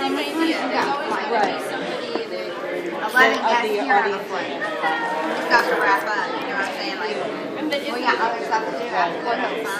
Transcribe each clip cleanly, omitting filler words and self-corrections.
same idea. There's always going to be somebody that 11 guests here on the flight. Got to wrap up, you know what I'm saying? Like, we got other stuff to do after the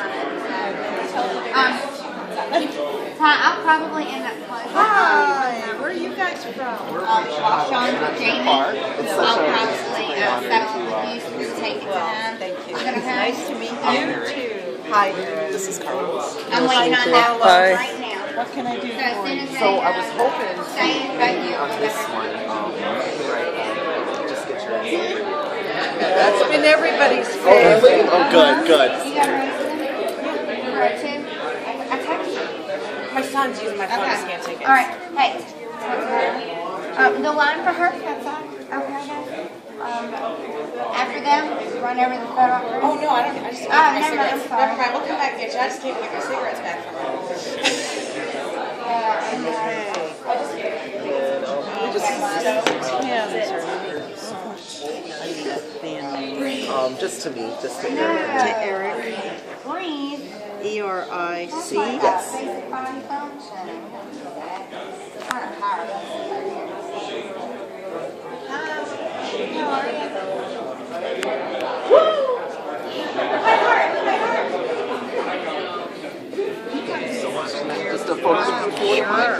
I'll probably end up closing. Hi, where are you guys from? Sean with Jamie. I'll probably settle with you to take it to them. Thank you. Nice to meet you too. Hi, this is Carlos. I'm waiting on that one right now. What can I do for you? So I was hoping to on this one, just get your answer. That's been everybody's favorite. Oh, good, good. You got right too? I texted you. My son's using my phone to scan tickets. All right. Hey. The line for her outside. Okay. After them, run over the photo. Oh no, I don't. I just never mind. I'm sorry. Never mind. We'll come back and get you. I just came to get my cigarettes back from her. Just to me, just to To Eric. Breathe. E-R-I-C. Yes. Basic body function. Kind of hard. Hi. How are you? Woo! My heart. so much. Just a photo.